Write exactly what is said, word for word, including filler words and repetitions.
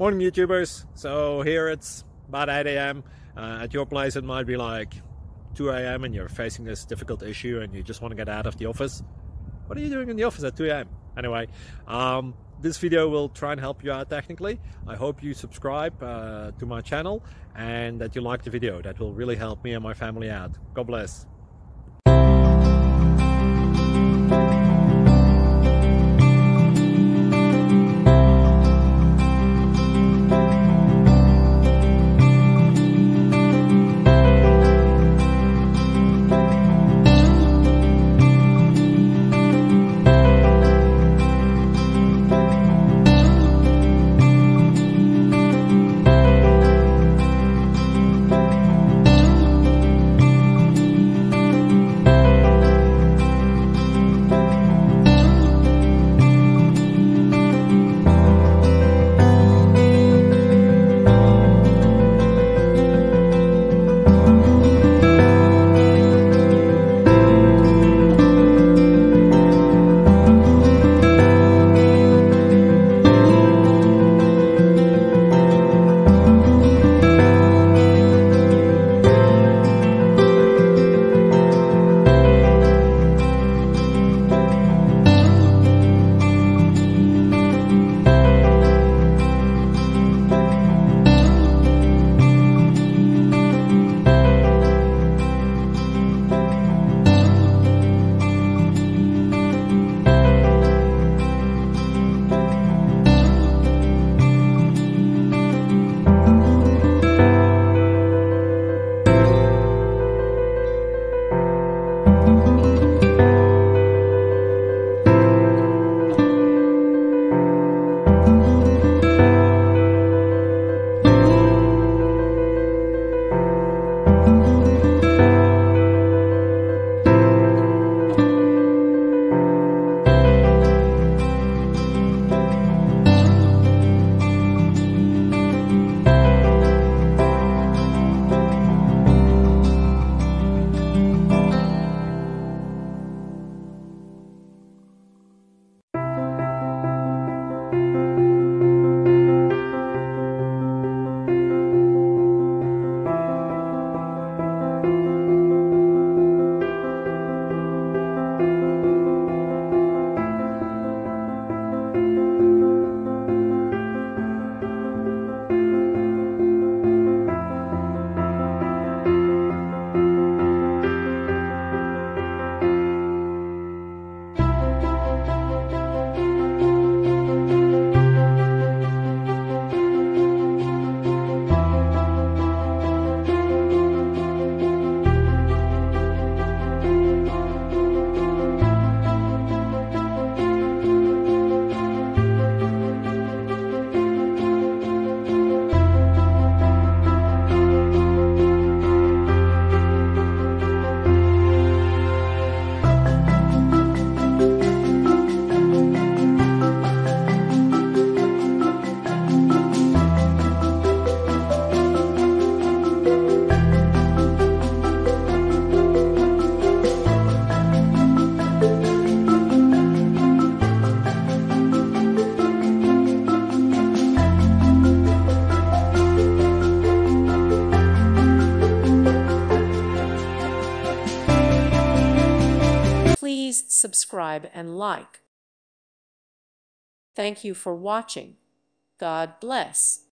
Morning YouTubers. So here it's about eight A M Uh, at your place it might be like two A M and you're facing this difficult issue and you just want to get out of the office. What are you doing in the office at two A M? Anyway, um, this video will try and help you out technically. I hope you subscribe uh, to my channel and that you like the video. That will really help me and my family out. God bless. Please subscribe and like. Thank you for watching. God bless.